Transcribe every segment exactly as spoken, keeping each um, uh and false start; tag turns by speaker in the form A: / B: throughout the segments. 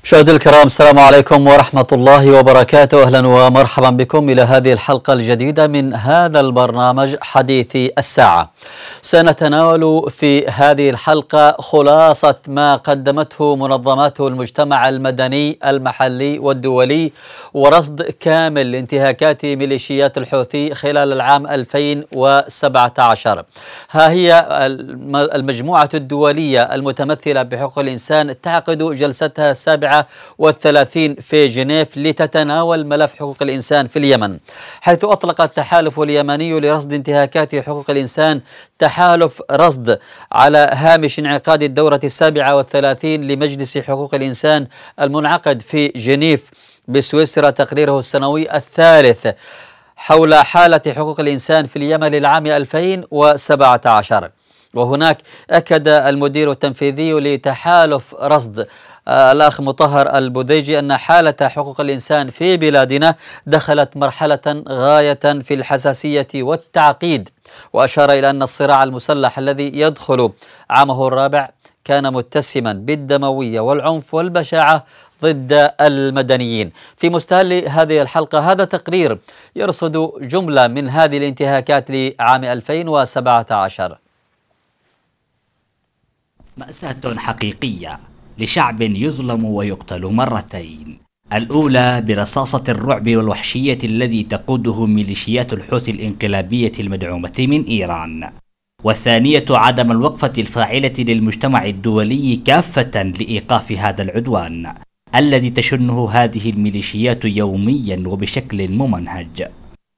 A: مشاهدينا الكرام، السلام عليكم ورحمة الله وبركاته. أهلا ومرحبا بكم إلى هذه الحلقة الجديدة من هذا البرنامج حديث الساعة. سنتناول في هذه الحلقة خلاصة ما قدمته منظمات المجتمع المدني المحلي والدولي ورصد كامل لانتهاكات ميليشيات الحوثي خلال العام ألفين وسبعة عشر. ها هي المجموعة الدولية المتمثلة بحقوق الإنسان تعقد جلستها السابعة والثلاثين في جنيف لتتناول ملف حقوق الإنسان في اليمن، حيث أطلق التحالف اليمني لرصد انتهاكات حقوق الإنسان تحالف رصد على هامش انعقاد الدورة السابعة والثلاثين لمجلس حقوق الإنسان المنعقد في جنيف بسويسرا تقريره السنوي الثالث حول حالة حقوق الإنسان في اليمن للعام ألفين وسبعة عشر. وهناك أكد المدير التنفيذي لتحالف رصد الأخ مطهر البوديجي أن حالة حقوق الإنسان في بلادنا دخلت مرحلة غاية في الحساسية والتعقيد، وأشار إلى أن الصراع المسلح الذي يدخل عامه الرابع كان متسما بالدموية والعنف والبشاعة ضد المدنيين. في مستهل هذه الحلقة هذا تقرير يرصد جملة من هذه الانتهاكات لعام ألفين وسبعة عشر.
B: مأساة حقيقية لشعب يظلم ويقتل مرتين، الأولى برصاصة الرعب والوحشية الذي تقوده ميليشيات الحوثي الانقلابية المدعومة من إيران، والثانية عدم الوقفة الفاعلة للمجتمع الدولي كافة لإيقاف هذا العدوان الذي تشنه هذه الميليشيات يوميا وبشكل ممنهج.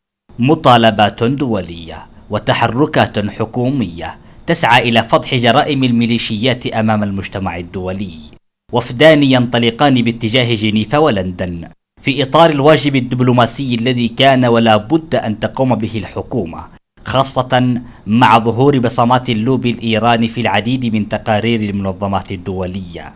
B: مطالبات دولية وتحركات حكومية تسعى إلى فضح جرائم الميليشيات أمام المجتمع الدولي، وفدان ينطلقان باتجاه جنيف ولندن في إطار الواجب الدبلوماسي الذي كان ولا بد أن تقوم به الحكومة، خاصة مع ظهور بصمات اللوب الإيراني في العديد من تقارير المنظمات الدولية.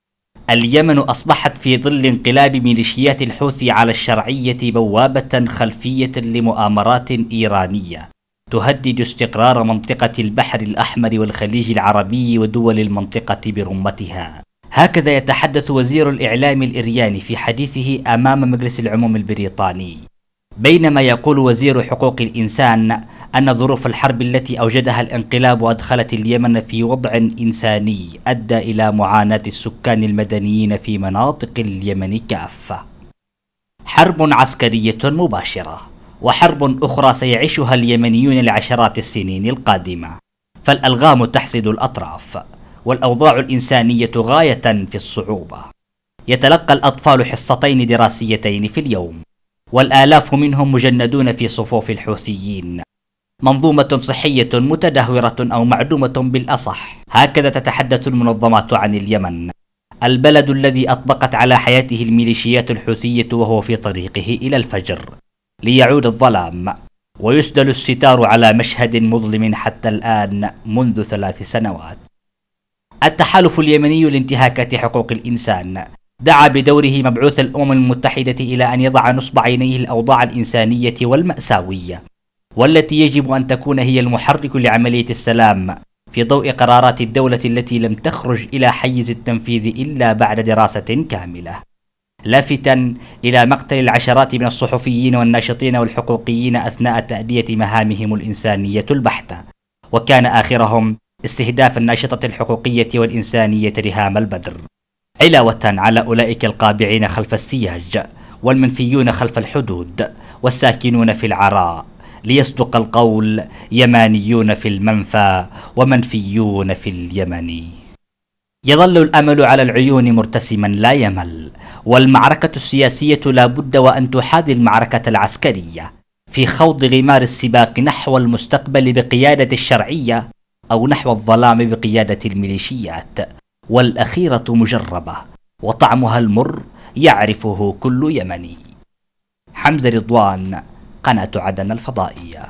B: اليمن أصبحت في ظل انقلاب ميليشيات الحوثي على الشرعية بوابة خلفية لمؤامرات إيرانية تهدد استقرار منطقة البحر الأحمر والخليج العربي ودول المنطقة برمتها. هكذا يتحدث وزير الإعلام الإيراني في حديثه أمام مجلس العموم البريطاني، بينما يقول وزير حقوق الإنسان أن ظروف الحرب التي أوجدها الانقلاب أدخلت اليمن في وضع إنساني أدى إلى معاناة السكان المدنيين في مناطق اليمن كافة. حرب عسكرية مباشرة وحرب أخرى سيعيشها اليمنيون لعشرات السنين القادمة، فالألغام تحسد الأطراف والأوضاع الإنسانية غاية في الصعوبة. يتلقى الأطفال حصتين دراسيتين في اليوم، والآلاف منهم مجندون في صفوف الحوثيين. منظومة صحية متدهورة أو معدومة بالأصح، هكذا تتحدث المنظمات عن اليمن، البلد الذي أطبقت على حياته الميليشيات الحوثية وهو في طريقه إلى الفجر، ليعود الظلام ويسدل الستار على مشهد مظلم حتى الآن منذ ثلاث سنوات. التحالف اليمني لانتهاكات حقوق الإنسان دعا بدوره مبعوث الأمم المتحدة إلى أن يضع نصب عينيه الأوضاع الإنسانية والمأساوية، والتي يجب أن تكون هي المحرك لعملية السلام في ضوء قرارات الدولة التي لم تخرج إلى حيز التنفيذ إلا بعد دراسة كاملة، لافتا إلى مقتل العشرات من الصحفيين والناشطين والحقوقيين أثناء تأدية مهامهم الإنسانية البحتة، وكان آخرهم استهداف الناشطة الحقوقية والإنسانية ريهام البدر، علاوة على أولئك القابعين خلف السياج والمنفيون خلف الحدود والساكنون في العراء، ليصدق القول: يمانيون في المنفى ومنفيون في اليمن. يظل الأمل على العيون مرتسما لا يمل، والمعركة السياسية لا بد وأن تحاذي المعركة العسكرية في خوض غمار السباق نحو المستقبل بقيادة الشرعية أو نحو الظلام بقيادة الميليشيات، والأخيرة مجربة وطعمها المر يعرفه كل يمني. حمزة رضوان، قناة عدن الفضائية.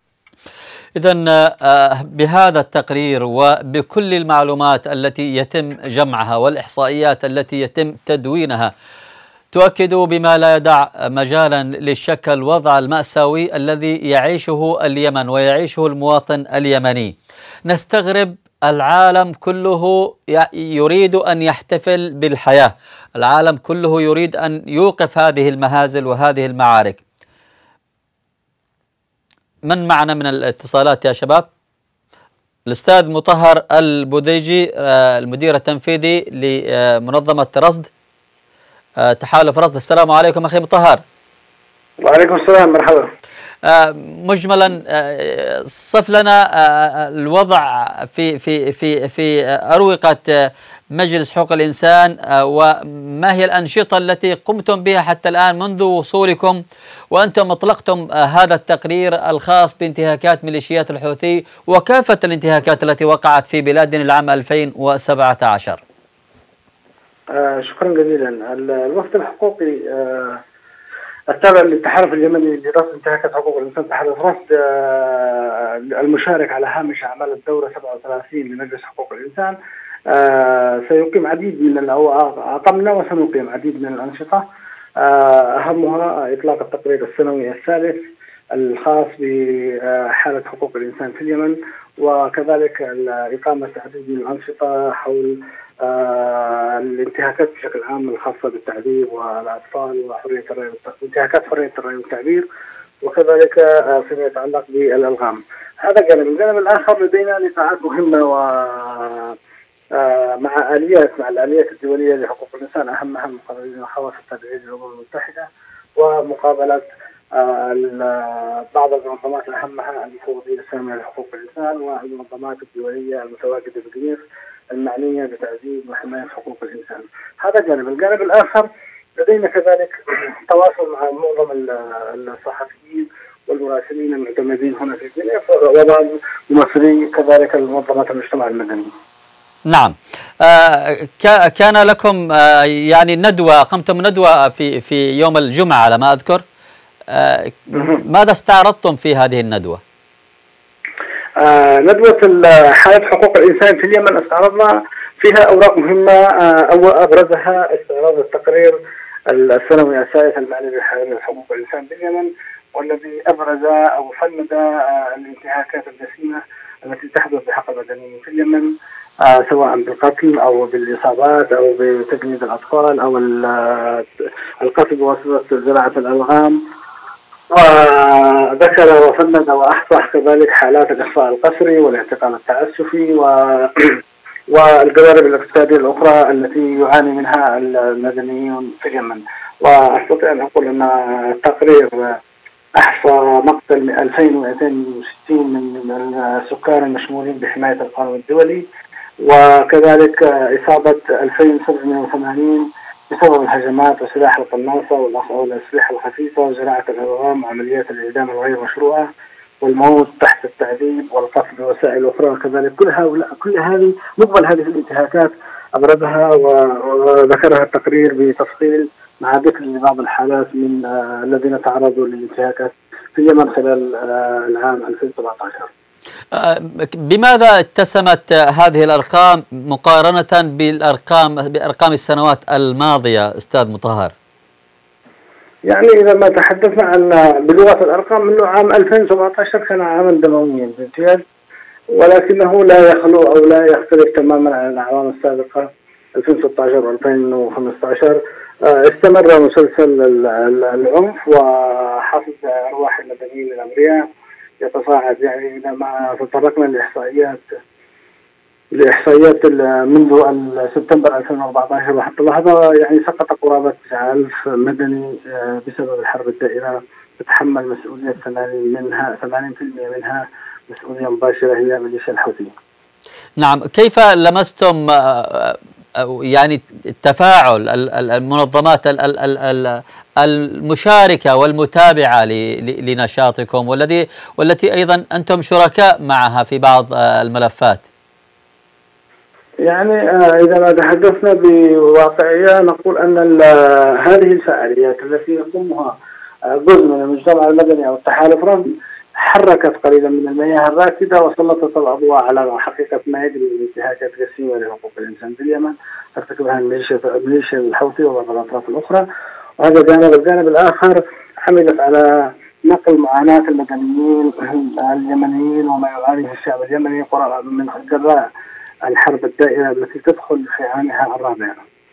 A: إذن بهذا التقرير وبكل المعلومات التي يتم جمعها والإحصائيات التي يتم تدوينها تؤكد بما لا يدع مجالا للشك الوضع المأساوي الذي يعيشه اليمن ويعيشه المواطن اليمني. نستغرب العالم كله يريد أن يحتفل بالحياة، العالم كله يريد أن يوقف هذه المهازل وهذه المعارك. من معنا من الاتصالات يا شباب؟ الأستاذ مطهر البوديجي المدير التنفيذي لمنظمة رصد، تحالف رصد. السلام عليكم أخي مطهر.
C: وعليكم السلام، مرحبا.
A: مجملا صف لنا الوضع في في في في أروقة مجلس حقوق الإنسان، وما هي الأنشطة التي قمتم بها حتى الآن منذ وصولكم وأنتم أطلقتم هذا التقرير الخاص بانتهاكات ميليشيات الحوثي وكافة الانتهاكات التي وقعت في بلادنا العام ألفين وسبعة عشر؟
C: آه شكرا جزيلا. الوفد الحقوقي آه التابع للتحالف اليمني لرصد انتهاكات حقوق الانسان، تحالف رصد آه المشارك على هامش اعمال الدوره سبعة وثلاثين لمجلس حقوق الانسان، آه سيقيم عديد من او اقمنا وسنقيم عديد من الانشطه، آه اهمها اطلاق التقرير السنوي الثالث الخاص بحاله حقوق الانسان في اليمن، وكذلك اقامه عديد من الانشطه حول آه الانتهاكات بشكل عام الخاصة بالتعذيب والأطفال وحرية الرأي، انتهاكات حرية الرأي والتعبير، وكذلك آه فيما يتعلق بالألغام. هذا جانب. الجانب الآخر لدينا لقاءات مهمة و آه مع آليات مع الآليات الدولية لحقوق الإنسان، أهمها مقابلين خواص التابعين للأمم المتحدة، ومقابلة آه بعض المنظمات أهمها المفوضية السامية لحقوق الإنسان والمنظمات الدولية المتواجدة بجنيف المعنية بتعزيز وحماية حقوق الإنسان. هذا جانب. الجانب الآخر لدينا كذلك تواصل مع معظم الصحفيين والمراسلين المعتمدين هنا في جنيف وبعض ممثلي كذلك المنظمات المجتمع المدني.
A: نعم. آه كان لكم آه يعني ندوة، قمتم ندوة في في يوم الجمعة على ما أذكر. آه ماذا استعرضتم في هذه الندوة؟
C: آه ندوة حالة حقوق الإنسان في اليمن استعرضنا فيها أوراق مهمة، آه أو أبرزها استعراض التقرير السنوي الثالث المعني بحالة حقوق الإنسان في اليمن، والذي أبرز أو فند آه الانتهاكات الجسيمة التي تحدث بحق المدنيين في اليمن، آه سواء بالقتل أو بالإصابات أو بتجنيد الأطفال أو القتل بواسطة زراعة الألغام، وذكر وفند وأحصى كذلك حالات الإخفاء القسري والاعتقال التعسفي و... والجوانب الاقتصادية الأخرى التي يعاني منها المدنيون في اليمن. وأستطيع أن أقول أن التقرير أحصى مقتل ألفين ومئتين وستين من السكان المشمولين بحماية القانون الدولي، وكذلك إصابة ألفين وسبعمئة وثمانين بسبب الهجمات وسلاح القناصة والأسلحة الخفيفة وزراعة الألغام وعمليات الإعدام الغير مشروعة والموت تحت التعذيب والقتل بوسائل أخرى. كذلك كل هؤلاء كل هذه مقبل هذه الانتهاكات أبرزها وذكرها التقرير بتفصيل مع ذكر لبعض الحالات من آه الذين تعرضوا للانتهاكات في اليمن خلال آه العام ألفين وسبعة عشر.
A: بماذا اتسمت هذه الأرقام مقارنة بالأرقام بأرقام السنوات الماضية أستاذ مطهر؟
C: يعني إذا ما تحدثنا عن بلغة الأرقام أنه عام ألفين وسبعة عشر كان عاما دمويا بامتياز، ولكنه لا يخلو أو لا يختلف تماما عن الأعوام السابقة ألفين وستة عشر وألفين وخمسة عشر. استمر مسلسل العنف وحصد أرواح المدنيين الأبرياء يتصاعد. يعني إذا ما تطرقنا لإحصائيات لإحصائيات منذ سبتمبر ألفين وأربعة عشر وحتى اللحظة، يعني سقط قرابة تسعة آلاف مدني بسبب الحرب الدائرة تتحمل مسؤولية ثمانين منها ثمانين بالمئة منها مسؤولية مباشرة هي ميليشيا الحوثي.
A: نعم. كيف لمستم يعني تفاعل المنظمات المشاركة والمتابعة لنشاطكم والذي والتي أيضا أنتم شركاء معها في بعض الملفات؟
C: يعني إذا ما تحدثنا بواقعية نقول أن هذه الفعاليات التي يقومها جزء من المجتمع المدني أو التحالف رصد حركت قليلا من المياه الراكدة وسلطت الأضواء على حقيقة ما يجري من انتهاكات جسيمة لحقوق الإنسان في اليمن ترتكبها الميليشيا الحوثي وبعض الأطراف الأخرى. وهذا جانب. الجانب الآخر عملت على نقل معاناة المدنيين اليمنيين وما يعانيه الشعب اليمني من جراء الحرب الدائرة التي تدخل في عامها الرابع.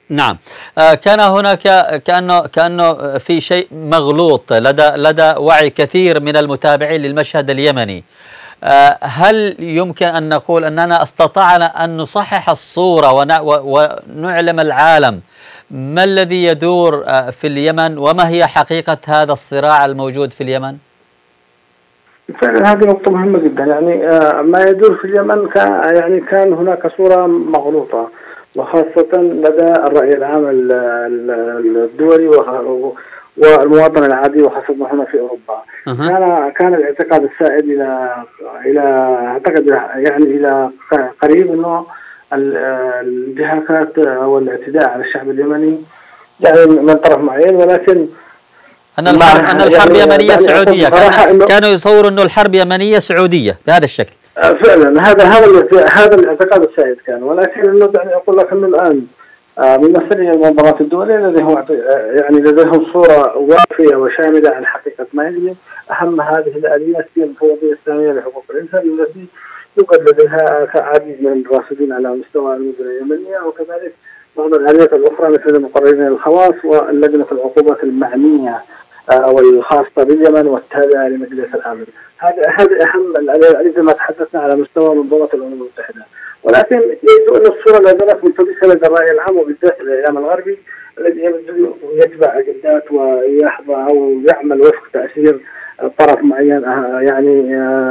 A: نعم. آه كان هناك كأنه كأنه في شيء مغلوط لدى لدى وعي كثير من المتابعين للمشهد اليمني. آه هل يمكن أن نقول أننا استطعنا أن نصحح الصورة ونعلم العالم ما الذي يدور آه في اليمن وما هي حقيقة هذا الصراع الموجود في اليمن؟
C: فعلا هذه نقطة مهمة جدا. يعني آه ما يدور في اليمن كان يعني كان هناك صورة مغلوطة، وخاصة لدى الرأي العام الدولي والمواطن العادي، وخاصة هنا في أوروبا. أه. كان كان الاعتقاد السائد إلى إلى أعتقد يعني إلى قريب إنه الانتهاكات أو الاعتداء على الشعب اليمني يعني من طرف معين، ولكن
A: أن الحرب أن الحرب يعني يمنية يعني سعودية. كان كانوا يصوروا إنه الحرب يمنية سعودية بهذا الشكل.
C: فعلا هذا هذا هذا الاعتقاد السائد كان، ولكن انه يعني اقول لك انه الان ممثلي المنظمات الدوليه لديهم يعني لديهم صوره وافيه وشامله عن حقيقه ما يجري. اهم هذه الاليات هي المفوضيه الاسلاميه لحقوق الانسان التي يوجد لديها عديد من الراصدين على مستوى المدن اليمنيه، وكذلك بعض الاليات الاخرى مثل المقررين الخواص واللجنه العقوبات المعنيه او الخاصه باليمن والتابعه لمجلس الامن. هذا هذا اهم الاليات ما تحدثنا على مستوى منظمه الامم المتحده، ولكن يبدو ان الصوره لا زالت منطبقه لدى الراي العام وبالذات الاعلام الغربي الذي يتبع اجندات ويحظى او يعمل وفق تاثير طرف معين يعني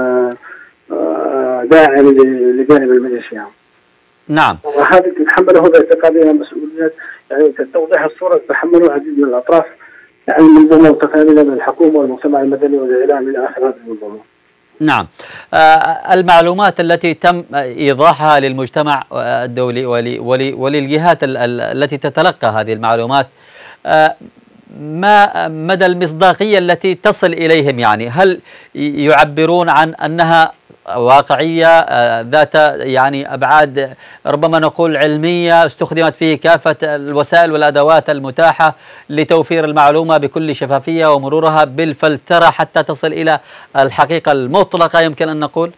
C: داعم لجانب الميليشيا.
A: نعم.
C: وهذا تتحمله باعتقادنا مسؤوليات يعني توضيح الصوره تتحمله العديد من الاطراف، يعني منظومه متكامله من الحكومه والمجتمع المدني والاعلام الى اخر هذه المنظومه.
A: نعم. آه المعلومات التي تم ايضاحها للمجتمع الدولي ولي ولي وللجهات التي تتلقى هذه المعلومات، آه ما مدى المصداقيه التي تصل اليهم؟ يعني هل يعبرون عن انها واقعية ذات يعني أبعاد ربما نقول علمية استخدمت فيه كافة الوسائل والأدوات المتاحة لتوفير المعلومة بكل شفافية ومرورها بالفلترة حتى تصل إلى الحقيقة المطلقة يمكن أن نقول؟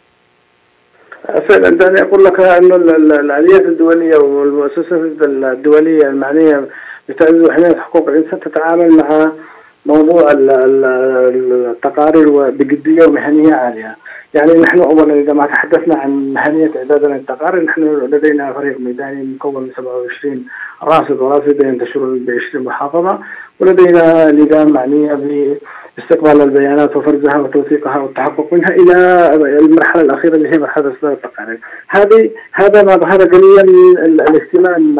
C: فعلا دعني أقول لك أن الآليات الدولية والمؤسسات الدولية المعنية بتعزيز وحماية حقوق الإنسان تتعامل مع موضوع التقارير بجدية ومهنية عالية. يعني نحن أولا إذا ما تحدثنا عن مهنية إعدادنا التقارير، نحن لدينا فريق ميداني مكون من سبعة وعشرين راصد ورافد ينتشرون ب عشرين محافظة، ولدينا لجان معنية باستقبال البيانات وفرزها وتوثيقها والتحقق منها إلى المرحلة الأخيرة اللي هي مرحلة إصدار التقارير. هذه هذا ما ظهر جليا الاهتمام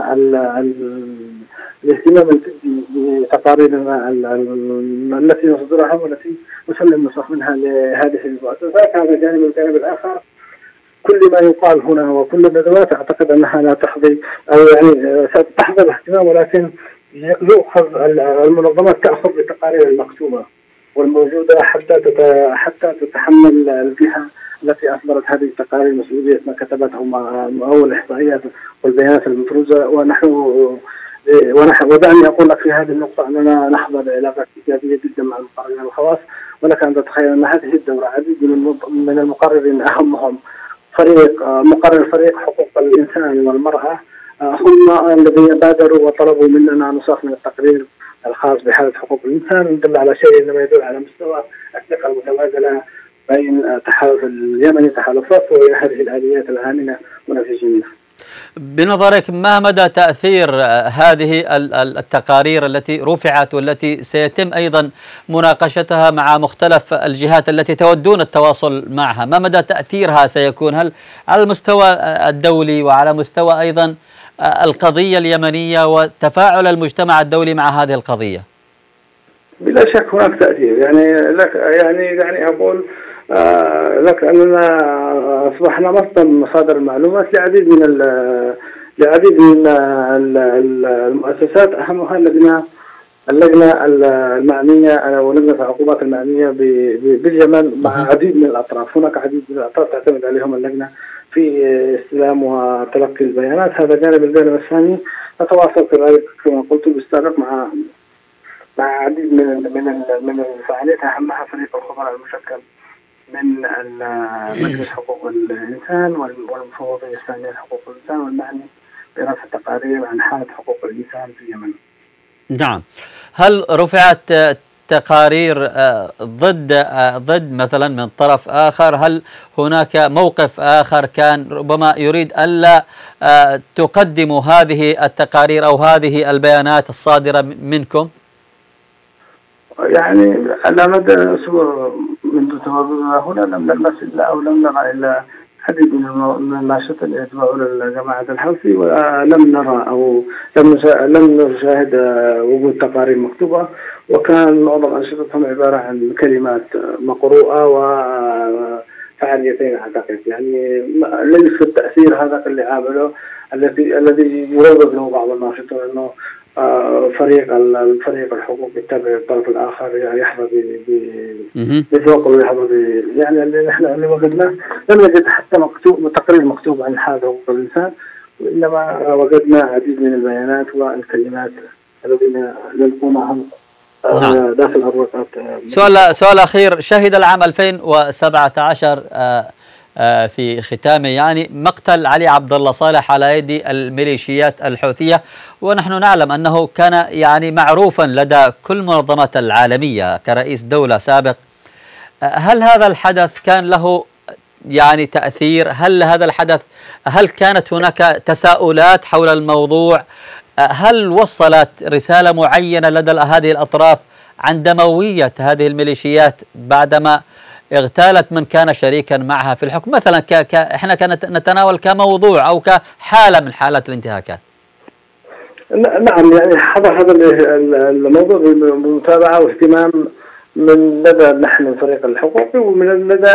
C: الاهتمام الجدي بتقاريرنا التي نصدرها والتي نسلم نسخ منها لهذه المؤسسات. هذا جانب. الجانب الآخر كل ما يقال هنا وكل الندوات أعتقد أنها لا تحظي أو يعني ستحظى باهتمام، ولكن يؤخذ المنظمات تأخذ بالتقارير المكتوبة والموجودة حتى حتى تتحمل الجهة التي أصدرت هذه التقارير مسؤولية ما كتبته أو الإحصائيات والبيانات المفروزة. ونحن ودعني أقول لك في هذه النقطة أننا نحظى بعلاقات إيجابية جدا مع المقررين الخواص، ولك أن تتخيل أن هذه الدورة عديد من المقررين أهمهم فريق مقرر فريق حقوق الإنسان والمرأة هم الذين بادروا وطلبوا مننا نسخ من التقرير الخاص بحالة حقوق الإنسان، يدل على شيء إنما يدل على مستوى الثقة المتبادلة بين التحالف اليمني تحالف رفض وهذه الآليات الآمنة ونفيذها.
A: بنظرك ما مدى تأثير هذه التقارير التي رفعت والتي سيتم أيضا مناقشتها مع مختلف الجهات التي تودون التواصل معها، ما مدى تأثيرها سيكون؟ هل على المستوى الدولي وعلى مستوى أيضا القضية اليمنية وتفاعل المجتمع الدولي مع هذه القضية؟
C: بلا شك هناك تأثير. يعني لك يعني يعني أقول آه لك أننا أصبحنا مصدر من مصادر المعلومات لعديد من لعديد من المؤسسات، أهمها اللجنة اللجنة المعنية ولجنة العقوبات المعنية باليمن مع عديد من الأطراف. هناك عديد من الأطراف تعتمد عليهم اللجنة في استلام وتلقي البيانات. هذا جانب. الجانب الثاني نتواصل كذلك كما قلت بالسابق مع مع عديد من من من الفعاليات، أهمها فريق الخبراء المشكل من مجلس حقوق الإنسان والمفوضية الثانية لحقوق الإنسان والمعني برفع تقارير عن حالة حقوق الإنسان في اليمن.
A: نعم. هل رفعت تقارير ضد ضد مثلا من طرف آخر؟ هل هناك موقف آخر كان ربما يريد ألا تقدموا هذه التقارير أو هذه البيانات الصادرة منكم؟
C: يعني على مدى أسبوع منذ تواجدنا هنا لم نلمس إلا أو لم نرى إلا عديد من الناشطين اللي يتبعون جماعة الحوثي، ولم نرى أو لم لم نشاهد وجود تقارير مكتوبة، وكان معظم أنشطتهم عبارة عن كلمات مقروءة وفعاليتين أعتقد. يعني ليس التأثير هذا اللي عامله الذي الذي يروج له بعض الناشطين أنه فريق الفريق الحقوقي التابع للطرف الآخر يحظى بذوق ويحظى يعني اللي نحن اللي وجدناه لم نجد حتى مكتوب تقرير مكتوب عن هذا حقوق الإنسان، وإنما وجدنا عديد من البيانات والكلمات الذين يلقونها داخل الورقات.
A: سؤال سؤال أخير، شهد العام ألفين وسبعة عشر في ختامه يعني مقتل علي عبد الله صالح على يد الميليشيات الحوثية، ونحن نعلم أنه كان يعني معروفا لدى كل المنظمات العالمية كرئيس دولة سابق. هل هذا الحدث كان له يعني تأثير؟ هل هذا الحدث هل كانت هناك تساؤلات حول الموضوع؟ هل وصلت رسالة معينة لدى هذه الأطراف عن دموية هذه الميليشيات بعدما اغتالت من كان شريكا معها في الحكم مثلا؟ ك... ك... احنا كانت نتناول كموضوع او كحالة من حالات الانتهاكات.
C: نعم، يعني حضر هذا الموضوع بمتابعة واهتمام من لدى نحن الفريق الحقوقي ومن لدى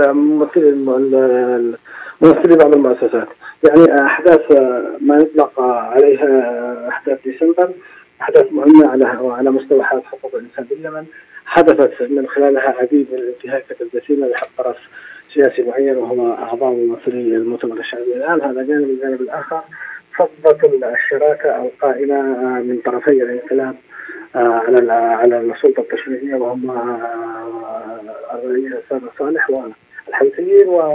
C: الممثلين بعض المؤسسات. يعني احداث ما يطلق عليها احداث ديسمبر احداث مهمة على على مستوى حالة حقوق الانسان باليمن، حدثت من خلالها عديد من الانتهاكات الجسيمة لحق طرف سياسي معين وهو أعضاء ممثلي المؤتمر الشعبي. الآن هذا جانب، الجانب الآخر فضت الشراكة القائمة من طرفي الانقلاب على على السلطة التشريعية وهم الرئيس سامح صالح والحوثيين، و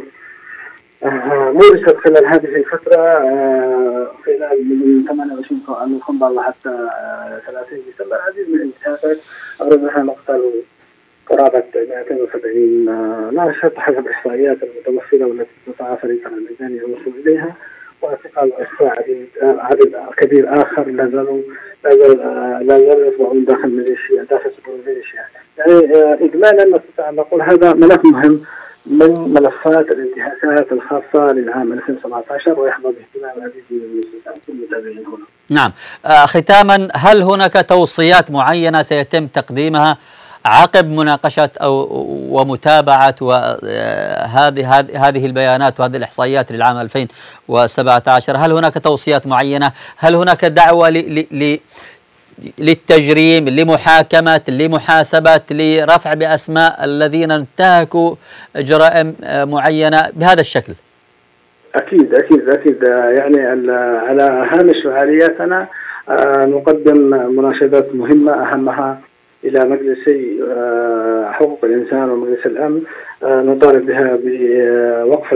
C: مورست خلال هذه الفترة خلال من ثمانية وعشرين نوفمبر حتى ثلاثين ديسمبر عديد من الانتهاكات أبرزها مقتل قرابة مئتين وسبعين ناشط حسب إحصائيات المتوفرة والتي تسعى فريق الميداني الموصول إليها، واعتقال وإخفاء عدد عدد كبير آخر لا زالوا لا زالوا يطبعون داخل الميليشيا داخل الميليشيا. يعني إجمالا نستطيع أن نقول هذا ملف مهم من ملفات الانتهاكات الخاصة للعام ألفين وسبعة عشر ويحظى باهتمام العديد من المتابعين هنا.
A: نعم. آه ختاما، هل هناك توصيات معينة سيتم تقديمها عقب مناقشة أو ومتابعة وهذه هذه البيانات وهذه الإحصائيات للعام ألفين وسبعة عشر؟ هل هناك توصيات معينة؟ هل هناك دعوة ل ل للتجريم، لمحاكمة، لمحاسبة، لرفع بأسماء الذين انتهكوا جرائم معينة بهذا الشكل؟
C: أكيد أكيد أكيد. يعني على هامش فعالياتنا نقدم مناشدات مهمة أهمها إلى مجلسي حقوق الإنسان ومجلس الأمن، نطالب بها بوقف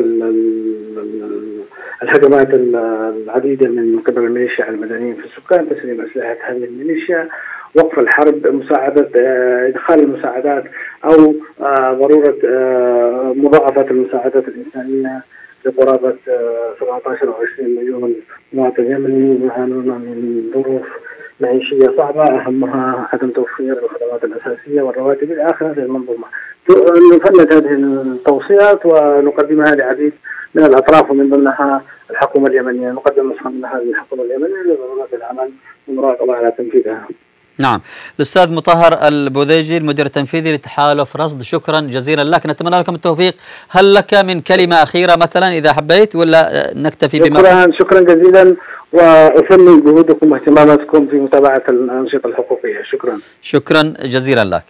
C: الهجمات العديدة من قبل الميليشيا على المدنيين في السكان، تسليم أسلحة هذه الميليشيا، وقف الحرب، مساعدة إدخال المساعدات أو ضرورة مضاعفة المساعدات الإنسانية لقرابة سبعة عشر أو عشرين مليون مواطن يمني يعانون من ظروف معيشية صعبة أهمها عدم توفير الخدمات الأساسية والرواتب إلى آخر هذه المنظومة. نفند هذه التوصيات ونقدمها لعديد من الأطراف ومن ضمنها الحكومة اليمنية، نقدم نسخة من هذه الحكومة اليمنية لضرورة العمل والمراقبة على تنفيذها.
A: نعم. الأستاذ مطهر البوذيجي المدير التنفيذي لتحالف رصد، شكرا جزيلا لك، نتمنى لكم التوفيق. هل لك من كلمة أخيرة مثلا إذا حبيت ولا نكتفي بما؟
C: شكرا شكرا جزيلا، وأثمن جهودكم واهتماماتكم في متابعة الأنشطة الحقوقية. شكرا
A: شكرا جزيلا لك.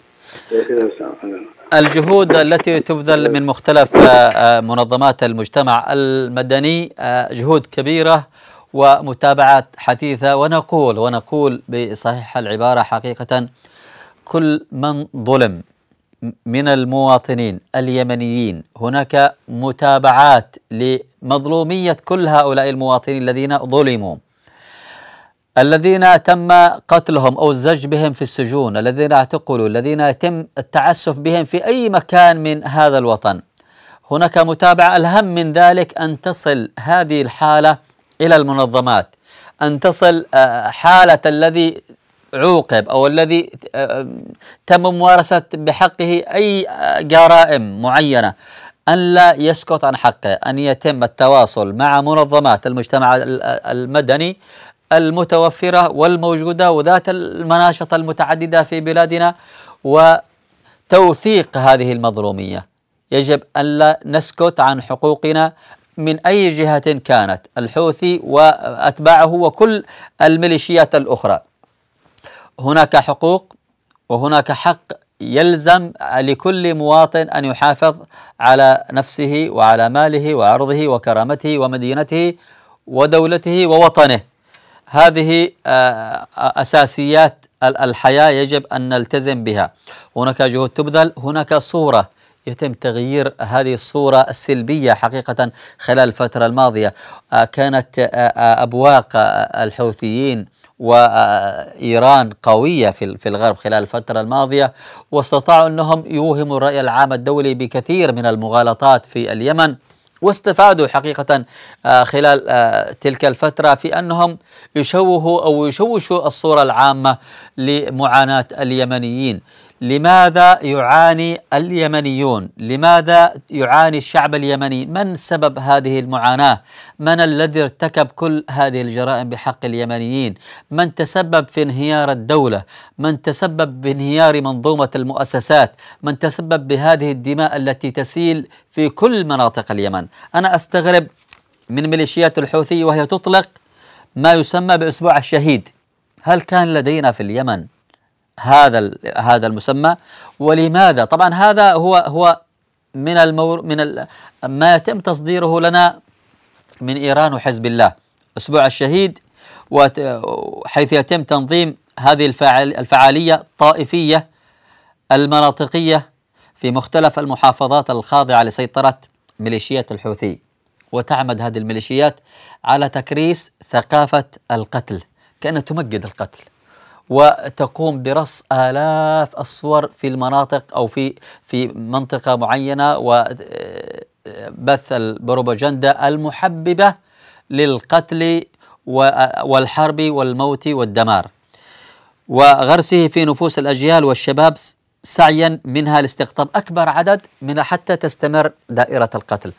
A: الجهود التي تبذل من مختلف منظمات المجتمع المدني جهود كبيرة ومتابعات حثيثة، ونقول ونقول بصحيح العبارة حقيقة كل من ظلم من المواطنين اليمنيين هناك متابعات لمظلومية كل هؤلاء المواطنين الذين ظلموا، الذين تم قتلهم أو الزج بهم في السجون، الذين اعتقلوا، الذين يتم التعسف بهم في أي مكان من هذا الوطن. هناك متابعة. الأهم من ذلك أن تصل هذه الحالة إلى المنظمات، أن تصل حالة الذي عوقب أو الذي تم ممارسة بحقه أي جرائم معينة أن لا يسكت عن حقه، أن يتم التواصل مع منظمات المجتمع المدني المتوفرة والموجودة وذات المناشطة المتعددة في بلادنا وتوثيق هذه المظلومية. يجب أن لا نسكت عن حقوقنا من أي جهة كانت، الحوثي وأتباعه وكل الميليشيات الأخرى. هناك حقوق وهناك حق يلزم لكل مواطن أن يحافظ على نفسه وعلى ماله وعرضه وكرامته ومدينته ودولته ووطنه. هذه أساسيات الحياة يجب أن نلتزم بها. هناك جهود تبذل، هناك صورة يتم تغيير هذه الصورة السلبية حقيقة. خلال الفترة الماضية كانت أبواق الحوثيين وإيران قوية في الغرب خلال الفترة الماضية، واستطاعوا أنهم يوهموا الرأي العام الدولي بكثير من المغالطات في اليمن، واستفادوا حقيقة خلال تلك الفترة في أنهم يشوهوا أو يشوشوا الصورة العامة لمعاناة اليمنيين. لماذا يعاني اليمنيون؟ لماذا يعاني الشعب اليمني؟ من سبب هذه المعاناة؟ من الذي ارتكب كل هذه الجرائم بحق اليمنيين؟ من تسبب في انهيار الدولة؟ من تسبب بانهيار منظومة المؤسسات؟ من تسبب بهذه الدماء التي تسيل في كل مناطق اليمن؟ أنا أستغرب من ميليشيات الحوثي وهي تطلق ما يسمى بأسبوع الشهيد. هل كان لدينا في اليمن هذا هذا المسمى؟ ولماذا؟ طبعا هذا هو هو من المور من ال ما يتم تصديره لنا من إيران وحزب الله. أسبوع الشهيد حيث يتم تنظيم هذه الفعال الفعالية الطائفية المناطقية في مختلف المحافظات الخاضعة لسيطرة ميليشيات الحوثي، وتعمد هذه الميليشيات على تكريس ثقافة القتل، كأنها تمجد القتل، وتقوم برص آلاف الصور في المناطق أو في في منطقة معينة، وبث البروباغندا المحببة للقتل والحرب والموت والدمار، وغرسه في نفوس الأجيال والشباب سعيا منها لاستقطاب أكبر عدد منها حتى تستمر دائرة القتل.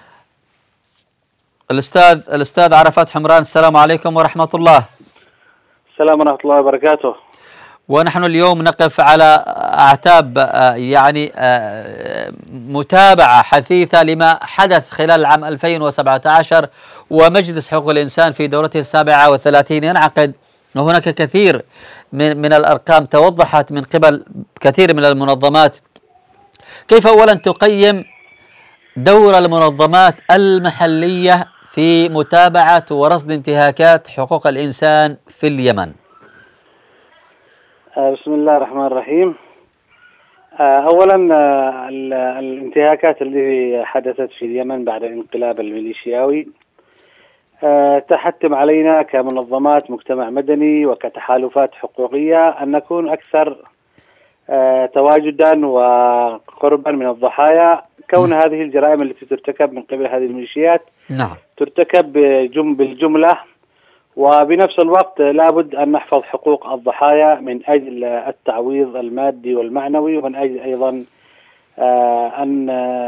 A: الأستاذ الأستاذ عرفات حمران، السلام عليكم ورحمة الله.
C: السلام ورحمة الله وبركاته.
A: ونحن اليوم نقف على أعتاب يعني متابعة حثيثة لما حدث خلال العام ألفين وسبعة عشر، ومجلس حقوق الإنسان في دورته السابعة والثلاثين ينعقد، وهناك كثير من, من الأرقام توضحت من قبل كثير من المنظمات. كيف أولا تقيم دور المنظمات المحلية في متابعة ورصد انتهاكات حقوق الإنسان في اليمن؟
C: بسم الله الرحمن الرحيم. أولا الانتهاكات التي حدثت في اليمن بعد الانقلاب الميليشياوي تحتم علينا كمنظمات مجتمع مدني وكتحالفات حقوقية أن نكون أكثر تواجدا وقربا من الضحايا، كون هذه الجرائم التي ترتكب من قبل هذه الميليشيات
A: نعم
C: ترتكب بالجملة، وبنفس الوقت لابد أن نحفظ حقوق الضحايا من أجل التعويض المادي والمعنوي، ومن أجل أيضا أن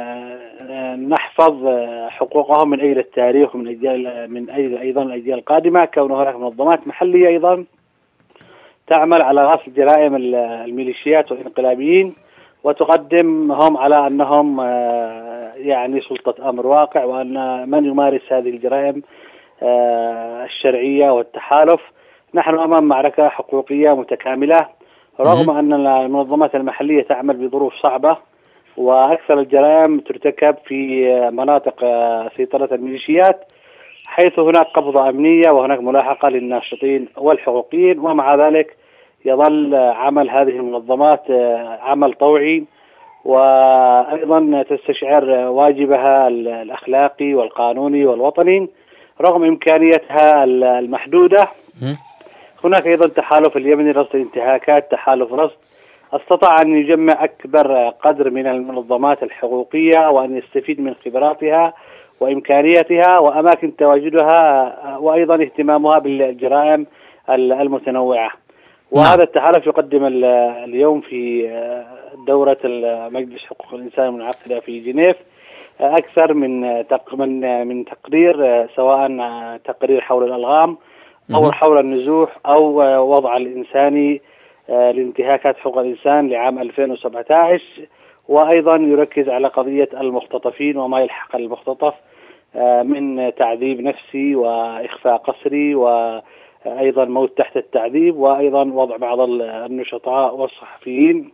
C: نحفظ حقوقهم من أجل التاريخ ومن أجل من أجل أيضا الأجيال القادمة، كون هناك منظمات محلية أيضا تعمل على غسل جرائم الميليشيات والانقلابيين وتقدمهم على أنهم يعني سلطة أمر واقع، وأن من يمارس هذه الجرائم الشرعية والتحالف. نحن أمام معركة حقوقية متكاملة، رغم أن المنظمات المحلية تعمل بظروف صعبة، وأكثر الجرائم ترتكب في مناطق سيطرة الميليشيات، حيث هناك قبضة أمنية وهناك ملاحقة للناشطين والحقوقيين. ومع ذلك يظل عمل هذه المنظمات عمل طوعي وأيضا تستشعر واجبها الأخلاقي والقانوني والوطني رغم إمكانيتها المحدودة. هناك أيضا تحالف اليمني لرصد الانتهاكات، تحالف رصد استطاع أن يجمع أكبر قدر من المنظمات الحقوقية وأن يستفيد من خبراتها وإمكانياتها وأماكن تواجدها وأيضا اهتمامها بالجرائم المتنوعة. وهذا التحالف يقدم اليوم في دورة مجلس حقوق الإنسان المنعقدة في جنيف أكثر من من من تقرير، سواء تقرير حول الألغام أو حول النزوح أو وضع الإنساني لانتهاكات حقوق الإنسان لعام ألفين وسبعة عشر، وأيضا يركز على قضية المختطفين وما يلحق المختطف من تعذيب نفسي وإخفاء قسري وأيضا موت تحت التعذيب، وأيضا وضع بعض النشطاء والصحفيين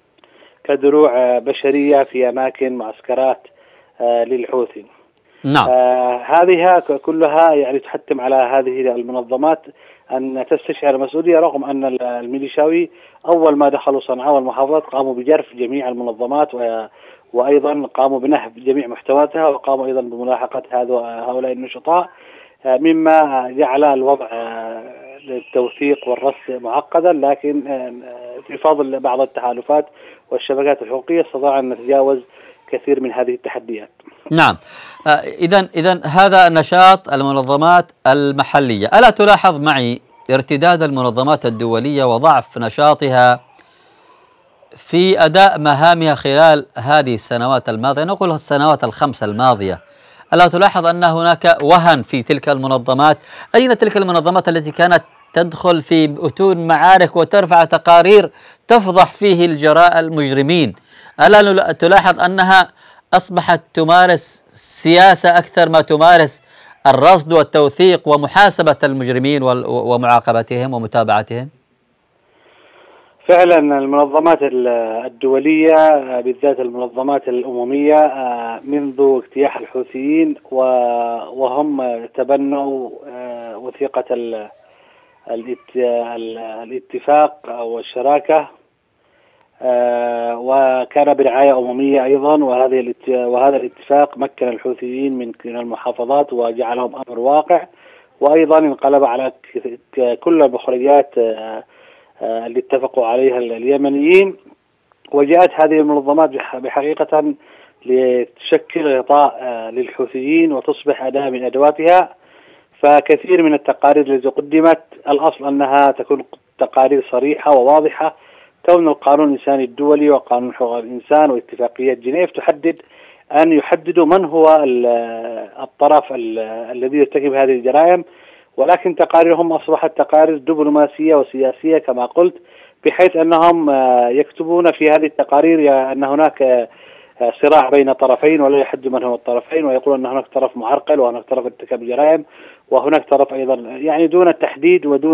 C: كدروع بشرية في أماكن معسكرات للحوثي.
A: نعم.
C: آه هذه كلها يعني تحتم على هذه المنظمات أن تستشعر المسؤولية، رغم أن الميليشاوي أول ما دخلوا صنعاء والمحافظات قاموا بجرف جميع المنظمات وأيضا قاموا بنهب جميع محتواتها، وقاموا أيضا بملاحقة هؤلاء النشطاء، مما جعل الوضع للتوثيق والرصد معقدا. لكن في فضل بعض التحالفات والشبكات الحقوقية استطاع أن نتجاوز كثير من هذه التحديات.
A: نعم. إذن إذن هذا النشاط المنظمات المحلية، ألا تلاحظ معي ارتداد المنظمات الدولية وضعف نشاطها في أداء مهامها خلال هذه السنوات الماضية، نقول السنوات الخمس الماضية؟ ألا تلاحظ أن هناك وهن في تلك المنظمات؟ أين تلك المنظمات التي كانت تدخل في أتون معارك وترفع تقارير تفضح فيه الجراء المجرمين؟ ألا تلاحظ أنها أصبحت تمارس سياسة أكثر ما تمارس الرصد والتوثيق ومحاسبة المجرمين ومعاقبتهم ومتابعتهم؟
C: فعلا المنظمات الدولية بالذات المنظمات الأممية منذ اجتياح الحوثيين وهم تبنوا وثيقة الاتفاق والشراكة، وكان برعاية أممية أيضا، وهذه وهذا الاتفاق مكن الحوثيين من المحافظات وجعلهم أمر واقع، وأيضا انقلب على كل المخرجات اللي اتفقوا عليها اليمنيين. وجاءت هذه المنظمات بحقيقة لتشكل غطاء للحوثيين وتصبح أداة من أدواتها. فكثير من التقارير التي قدمت الأصل أنها تكون تقارير صريحة وواضحة، كون القانون الإنساني الدولي وقانون حقوق الإنسان واتفاقية جنيف تحدد أن يحددوا من هو الطرف الذي يرتكب هذه الجرائم، ولكن تقاريرهم أصبحت تقارير دبلوماسية وسياسية كما قلت، بحيث أنهم يكتبون في هذه التقارير أن هناك صراع بين طرفين ولا يحدد من هو الطرفين، ويقول أن هناك طرف معرقل وهناك طرف ارتكب جرائم وهناك طرف أيضا، يعني دون التحديد ودون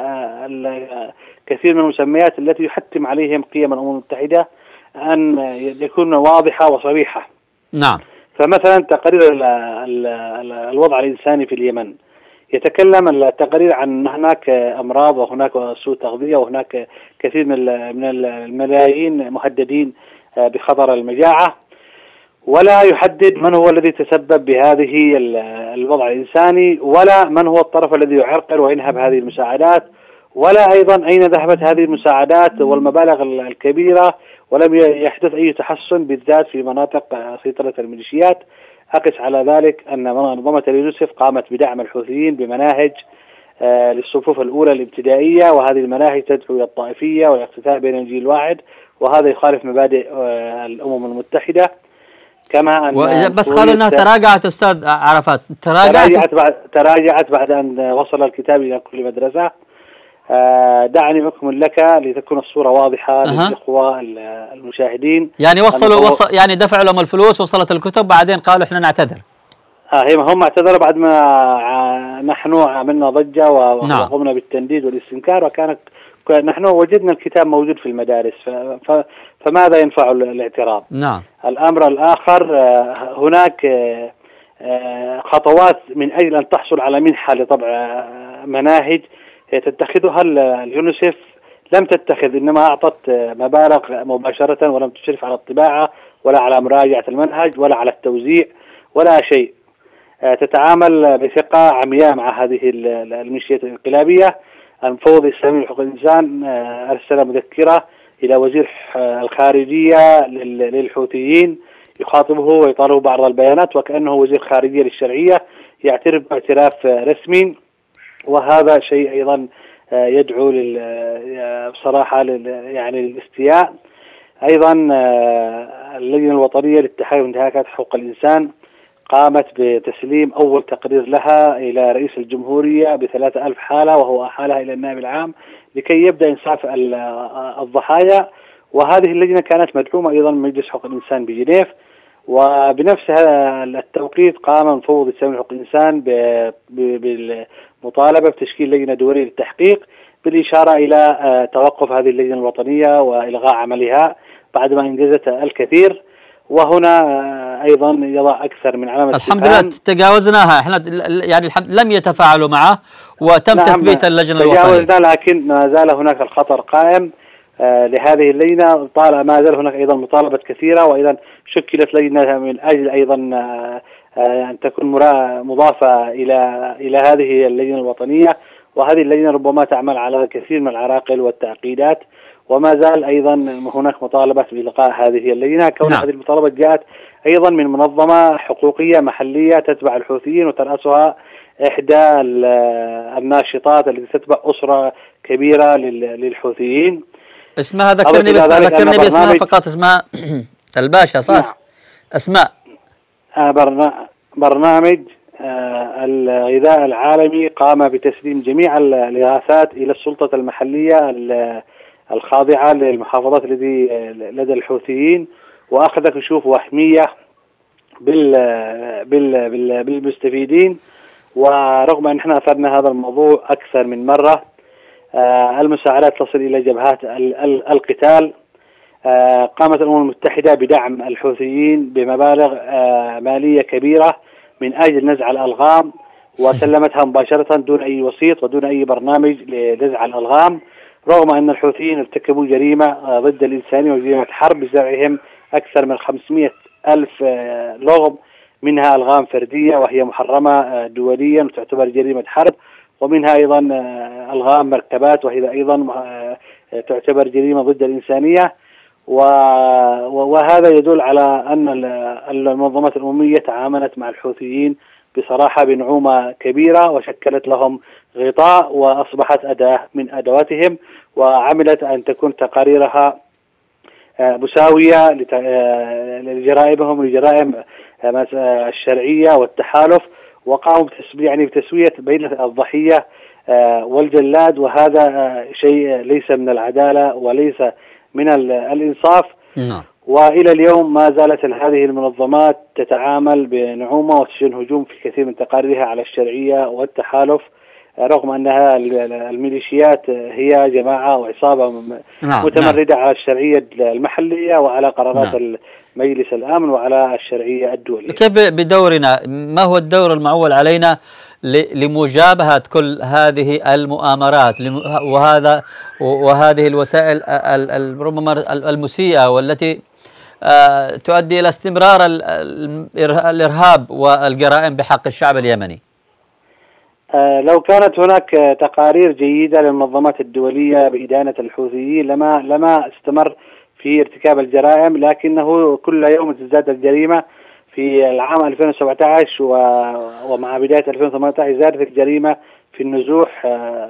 C: كثير من المسميات التي يحتم عليهم قيم الأمم المتحدة أن يكون واضحة وصريحة.
A: نعم.
C: فمثلا تقرير الوضع الإنساني في اليمن يتكلم التقرير عن هناك أمراض وهناك سوء تغذية وهناك كثير من الملايين مهددين بخطر المجاعة، ولا يحدد من هو الذي تسبب بهذه الوضع الإنساني، ولا من هو الطرف الذي يعرقل وينهب هذه المساعدات، ولا أيضا أين ذهبت هذه المساعدات والمبالغ الكبيرة، ولم يحدث أي تحسن بالذات في مناطق سيطرة الميليشيات. أقس على ذلك أن منظمة اليونسف قامت بدعم الحوثيين بمناهج آه للصفوف الأولى الابتدائية، وهذه المناهج تدعو إلى الطائفية والاقتتال بين الجيل الواحد، وهذا يخالف مبادئ آه الأمم المتحدة. كما أن
A: بس قالوا أنها تراجعت أستاذ عرفات،
C: تراجعت تراجعت بعد, تراجعت بعد أن وصل الكتاب إلى كل مدرسة. آه دعني أكمل لك لتكون الصورة واضحة أه. للإخوة المشاهدين.
A: يعني وصلوا وصل يعني دفعوا لهم الفلوس، وصلت الكتب، بعدين قالوا إحنا نعتذر.
C: آه هم اعتذروا بعد ما نحن عملنا ضجة وقمنا نعم. بالتنديد والاستنكار، وكانت نحن وجدنا الكتاب موجود في المدارس، ف فماذا ينفع الاعتراض؟
A: نعم.
C: الأمر الآخر آه هناك آه خطوات من أجل أن تحصل على منحة لطبع مناهج تتخذها اليونسف لم تتخذ، إنما أعطت مبالغ مباشرة ولم تشرف على الطباعة ولا على مراجعة المنهج ولا على التوزيع ولا شيء. تتعامل بثقة عمياء مع هذه الميليشيات الانقلابية. المفوض الإسلامي لحقوق الإنسان أرسل مذكرة إلى وزير الخارجية للحوثيين يخاطبه ويطالبه بعض البيانات، وكأنه وزير خارجية للشرعية يعترف باعتراف رسمي، وهذا شيء أيضا يدعو بصراحة يعني للاستياء. أيضا اللجنة الوطنية للتحقيق في انتهاكات حقوق الإنسان قامت بتسليم أول تقرير لها إلى رئيس الجمهورية بثلاثة ألف حالة، وهو أحالها إلى النائب العام لكي يبدأ إنصاف الضحايا. وهذه اللجنة كانت مدعومة أيضا من مجلس حقوق الإنسان بجنيف. وبنفس هذا التوقيت قام المفوض الإسلامي لحقوق الإنسان بالمطالبة بتشكيل لجنة دولية للتحقيق، بالإشارة إلى توقف هذه اللجنة الوطنية وإلغاء عملها بعدما أنجزت الكثير. وهنا أيضا يضع أكثر من علامة
A: الحمد لله تجاوزناها احنا، يعني الحمد لم يتفاعلوا معه وتم نعم تثبيت اللجنة الوطنية.
C: تجاوزنا، لكن ما زال هناك الخطر قائم آه لهذه اللجنة. طال ما زال هناك أيضا مطالبات كثيرة، وأيضا شكلت لجنة من أجل أيضا آه آه أن تكون مضافة إلى إلى هذه اللجنة الوطنية. وهذه اللجنة ربما تعمل على كثير من العراقل والتعقيدات. وما زال أيضا هناك مطالبات بإلغاء هذه اللجنة، كون نعم. هذه المطالبات جاءت أيضا من منظمة حقوقية محلية تتبع الحوثيين وترأسها إحدى الناشطات التي تتبع أسرة كبيرة للحوثيين.
A: اسمها ذكرني بس ذكرني باسمها فقط، اسمها الباشا صاص نعم. أسماء
C: آه برنا برنامج آه الغذاء العالمي قام بتسليم جميع الإغاثات إلى السلطة المحلية الخاضعة للمحافظات التي لدى الحوثيين، وأخذ كشوف وهمية بال بال بال بالمستفيدين. ورغم أن احنا أثرنا هذا الموضوع أكثر من مرة، آه المساعدات تصل إلى جبهات ال ال القتال. آه قامت الأمم المتحدة بدعم الحوثيين بمبالغ آه مالية كبيرة من أجل نزع الألغام، وسلمتها مباشرة دون أي وسيط ودون أي برنامج لنزع الألغام، رغم أن الحوثيين ارتكبوا جريمة ضد الإنسانية وجريمة حرب بزرعهم أكثر من خمسمائة ألف لغم، منها ألغام فردية وهي محرمة دوليا وتعتبر جريمة حرب، ومنها أيضا ألغام مركبات وهي أيضا تعتبر جريمة ضد الإنسانية. وهذا يدل على أن المنظمات الأممية تعاملت مع الحوثيين بصراحة بنعومة كبيرة، وشكلت لهم غطاء وأصبحت أداة من أدواتهم، وعملت أن تكون تقاريرها مساوية لجرائمهم ولجرائم الشرعية والتحالف، وقاموا يعني بتسوية بين الضحية والجلاد، وهذا شيء ليس من العدالة وليس من الإنصاف.
A: نعم.
C: وإلى اليوم ما زالت هذه المنظمات تتعامل بنعومة وتشن هجوم في كثير من تقاريرها على الشرعية والتحالف، رغم أنها الميليشيات هي جماعة وعصابة
A: نعم.
C: متمردة نعم. على الشرعية المحلية وعلى قرارات نعم. مجلس الأمن وعلى الشرعية الدولية.
A: كيف بدورنا، ما هو الدور المعول علينا لمجابهة كل هذه المؤامرات وهذا وهذه الوسائل ربما المسيئة والتي تؤدي إلى استمرار الإرهاب والجرائم بحق الشعب اليمني؟
C: لو كانت هناك تقارير جيدة للمنظمات الدولية بإدانة الحوثيين لما لما استمر في ارتكاب الجرائم، لكنه كل يوم تزداد الجريمة. في العام ألفين وسبعة عشر ومع بداية ألفين وثمانية عشر زادت الجريمة في النزوح،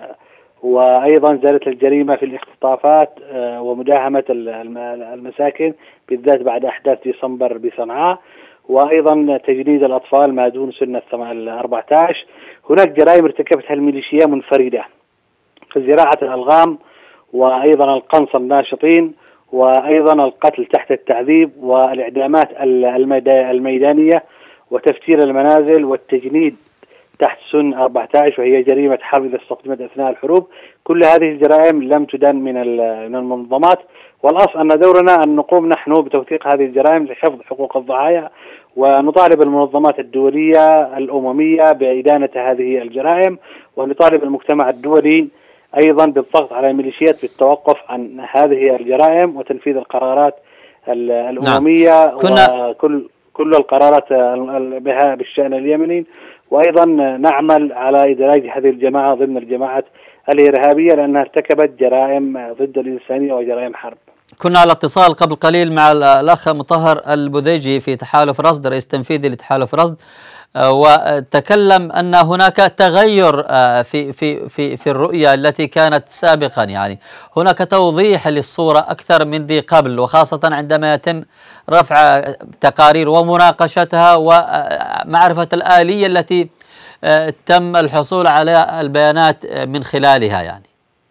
C: وأيضا زادت الجريمة في الاختطافات ومداهمة المساكن بالذات بعد أحداث ديسمبر بصنعاء، وأيضا تجنيد الأطفال ما دون سن الأربعة عشر. هناك جرائم ارتكبتها الميليشيا منفردة في زراعة الألغام، وأيضا القنص الناشطين، وأيضا القتل تحت التعذيب، والإعدامات الميدانية، وتفجير المنازل، والتجنيد تحت سن أربعة عشر وهي جريمة حرب إذا استخدمت أثناء الحروب. كل هذه الجرائم لم تدان من المنظمات، والأصل أن دورنا أن نقوم نحن بتوثيق هذه الجرائم لحفظ حقوق الضحايا، ونطالب المنظمات الدولية الأممية بإدانة هذه الجرائم، ونطالب المجتمع الدولي أيضا بالضغط على الميليشيات بالتوقف عن هذه الجرائم وتنفيذ القرارات الأممية. نعم. وكل كل القرارات بها بالشأن اليمني، وأيضا نعمل على إدراج هذه الجماعة ضمن الجماعات الإرهابية لأنها ارتكبت جرائم ضد الإنسانية وجرائم حرب.
A: كنا على اتصال قبل قليل مع الأخ مطهر البذيجي في تحالف رصد، رئيس تنفيذي لتحالف رصد، وتكلم أن هناك تغير في في في في الرؤية التي كانت سابقا، يعني هناك توضيح للصورة أكثر من ذي قبل، وخاصة عندما يتم رفع تقارير ومناقشتها ومعرفة الآلية التي تم الحصول على البيانات من خلالها. يعني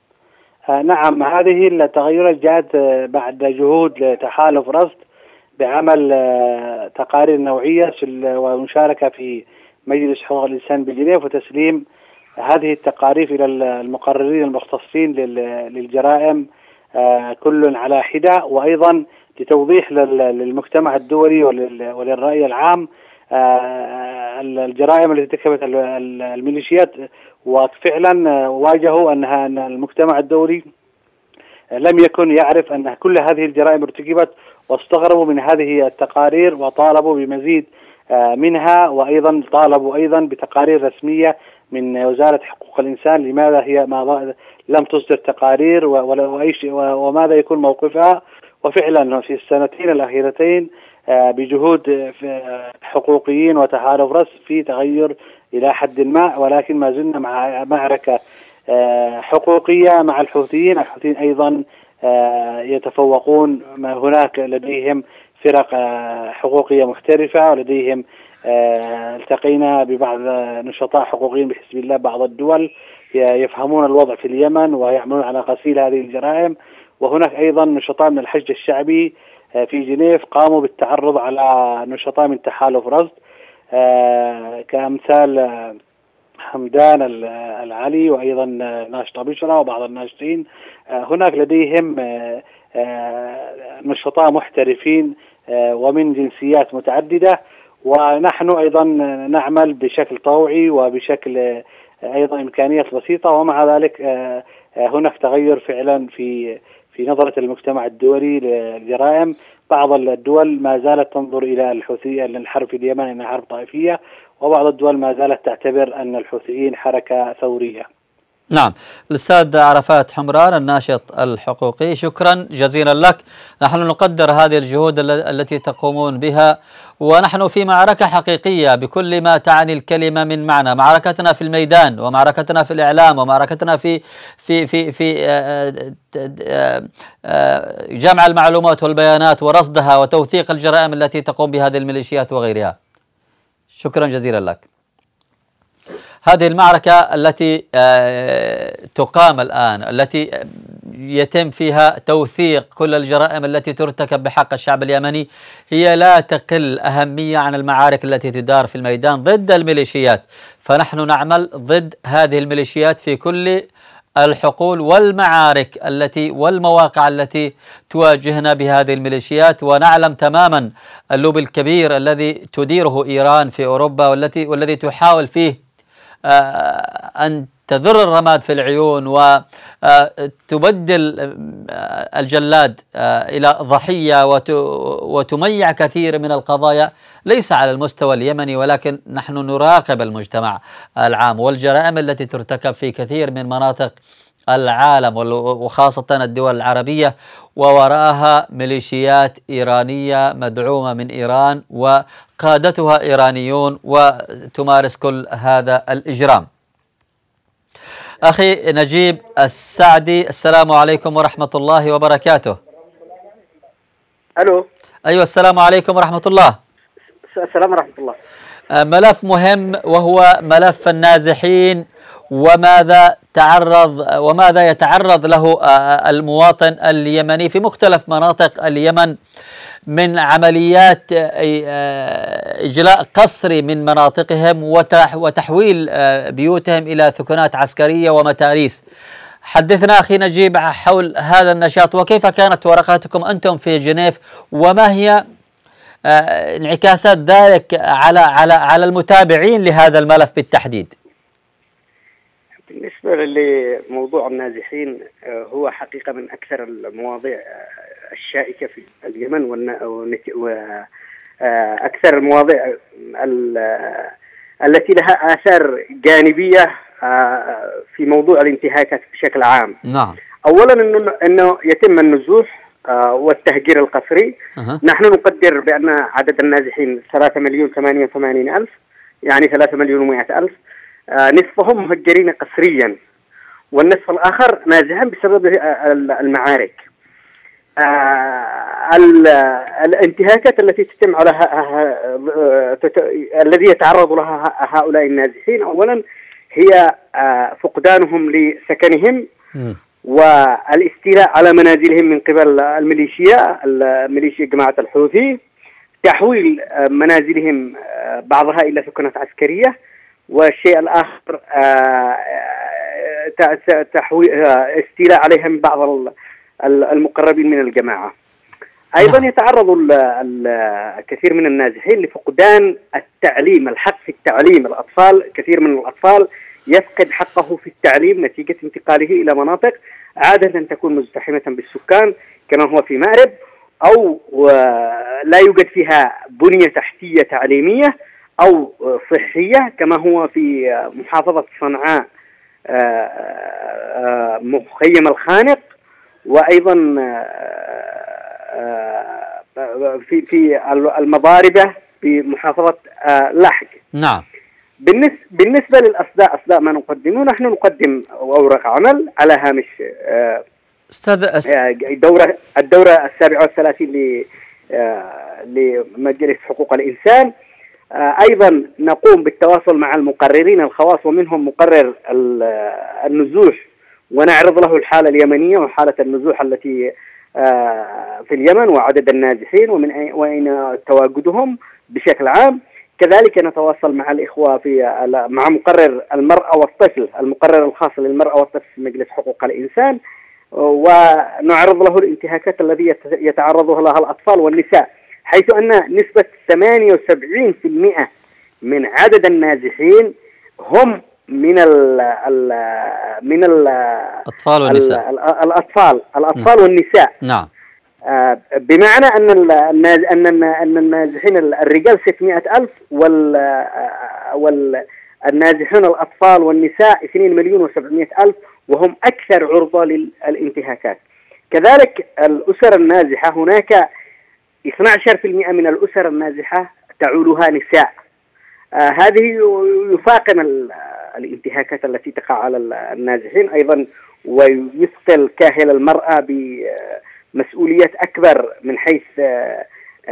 C: نعم، هذه التغيرات جاءت بعد جهود لتحالف رصد بعمل تقارير نوعية ومشاركة في مجلس حقوق الإنسان بجنيف، وتسليم هذه التقارير إلى المقررين المختصين للجرائم كل على حدة، وأيضا لتوضيح للمجتمع الدولي وللرأي العام الجرائم التي ارتكبت الميليشيات. وفعلا واجهوا أنها أن المجتمع الدولي لم يكن يعرف أن كل هذه الجرائم ارتكبت، واستغربوا من هذه التقارير وطالبوا بمزيد منها، وأيضا طالبوا أيضا بتقارير رسمية من وزارة حقوق الإنسان لماذا هي ما لم تصدر تقارير وماذا يكون موقفها. وفعلا في السنتين الأخيرتين بجهود حقوقيين وتحالف رصد في تغير إلى حد ما، ولكن ما زلنا مع معركة حقوقية مع الحوثيين. الحوثيين أيضا يتفوقون، هناك لديهم فرق حقوقية محترفة، ولديهم التقينا ببعض نشطاء حقوقيين بحسب الله بعض الدول يفهمون الوضع في اليمن ويعملون على غسيل هذه الجرائم. وهناك أيضا نشطاء من الحشد الشعبي في جنيف قاموا بالتعرض على نشطاء من تحالف رصد كأمثال حمدان العلي وأيضا ناشطة بشرى وبعض الناشطين. هناك لديهم نشطاء محترفين ومن جنسيات متعددة، ونحن أيضا نعمل بشكل طوعي وبشكل أيضا إمكانيات بسيطة. ومع ذلك هناك تغير فعلا في في نظرة المجتمع الدولي للجرائم. بعض الدول ما زالت تنظر إلى الحوثيين الحرب في اليمن أنها حرب طائفية، وبعض الدول ما زالت تعتبر أن الحوثيين حركة ثورية.
A: نعم، الأستاذ عرفات حمران الناشط الحقوقي، شكرا جزيلا لك. نحن نقدر هذه الجهود التي تقومون بها، ونحن في معركة حقيقية بكل ما تعني الكلمة من معنى، معركتنا في الميدان ومعركتنا في الإعلام ومعركتنا في في في في جمع المعلومات والبيانات ورصدها وتوثيق الجرائم التي تقوم بها هذه الميليشيات وغيرها. شكرا جزيلا لك. هذه المعركة التي تقام الآن، التي يتم فيها توثيق كل الجرائم التي ترتكب بحق الشعب اليمني، هي لا تقل أهمية عن المعارك التي تدار في الميدان ضد الميليشيات. فنحن نعمل ضد هذه الميليشيات في كل الحقول والمعارك التي والمواقع التي تواجهنا بهذه الميليشيات، ونعلم تماما اللوب الكبير الذي تديره إيران في أوروبا، والتي والذي تحاول فيه أن تذر الرماد في العيون وتبدل الجلاد إلى ضحية وتميع كثير من القضايا ليس على المستوى اليمني، ولكن نحن نراقب المجتمع العام والجرائم التي ترتكب في كثير من مناطق العالم وخاصة الدول العربية، ووراءها ميليشيات إيرانية مدعومة من إيران وقادتها إيرانيون وتمارس كل هذا الإجرام. أخي نجيب السعدي، السلام عليكم ورحمة الله وبركاته.
C: ألو.
A: أيوة، السلام عليكم ورحمة الله.
C: السلام ورحمة الله.
A: ملف مهم وهو ملف النازحين، وماذا تعرض وماذا يتعرض له المواطن اليمني في مختلف مناطق اليمن من عمليات إجلاء قسري من مناطقهم وتحويل بيوتهم إلى ثكنات عسكرية ومتاريس. حدثنا أخي نجيب حول هذا النشاط، وكيف كانت ورقاتكم أنتم في جنيف، وما هي انعكاسات ذلك على على على المتابعين لهذا الملف بالتحديد.
D: بالنسبة لموضوع النازحين هو حقيقة من أكثر المواضيع الشائكة في اليمن وأكثر المواضيع التي لها آثار جانبية في موضوع الانتهاكات بشكل عام.
A: نعم.
D: أولا إنه إنه يتم النزوح والتهجير القسري. أه. نحن نقدر بأن عدد النازحين ثلاثة مليون ثمانية وثمانين ألف، يعني ثلاثة مليون ومائة ألف. آه نصفهم مهجرين قسريا والنصف الآخر نازحا بسبب المعارك. آه الانتهاكات التي تتم على الذي يتعرض لها هؤلاء النازحين أولا هي آه فقدانهم لسكنهم م. والاستيلاء على منازلهم من قبل الميليشيا الميليشيا جماعة الحوثي، تحويل منازلهم بعضها إلى سكنات عسكرية، والشيء الآخر تحويل استيلاء عليهم بعض المقربين من الجماعة. أيضا يتعرض الكثير من النازحين لفقدان التعليم، الحق في التعليم. الأطفال، كثير من الأطفال يفقد حقه في التعليم نتيجة انتقاله إلى مناطق عادة تكون مزدحمة بالسكان كما هو في مأرب، أو لا يوجد فيها بنية تحتية تعليمية أو صحية كما هو في محافظة صنعاء مخيم الخانق، وأيضا في في المضاربة في محافظة لحج.
A: نعم.
D: بالنسبة للأصداء، أصداء ما نقدمه، نحن نقدم أوراق عمل على هامش
A: أستاذ
D: الدورة الدورة السابعة والثلاثين لمجلس حقوق الإنسان. أيضا نقوم بالتواصل مع المقررين الخواص ومنهم مقرر النزوح، ونعرض له الحالة اليمنية وحالة النزوح التي في اليمن وعدد النازحين ومن أين تواجدهم بشكل عام. كذلك نتواصل مع الإخوة في مع مقرر المرأة والطفل، المقرر الخاص للمرأة والطفل في مجلس حقوق الإنسان، ونعرض له الانتهاكات التي يتعرض لها الأطفال والنساء، حيث أن نسبة ثمانية وسبعين بالمئة من عدد النازحين هم من ال ال من
A: الأطفال والنساء.
D: الأطفال الأطفال م. والنساء.
A: نعم.
D: آه بمعنى أن أن أن النازحين الرجال ستمائة ألف وال والنازحين الأطفال والنساء اثنين مليون وسبعمائة ألف، وهم أكثر عرضة للانتهاكات. كذلك الأسر النازحة، هناك اثني عشر بالمئة من الأسر النازحة تعولها نساء. آه هذه يفاقم الانتهاكات التي تقع على النازحين أيضا، ويثقل كاهل المرأة بمسؤوليات أكبر من حيث آه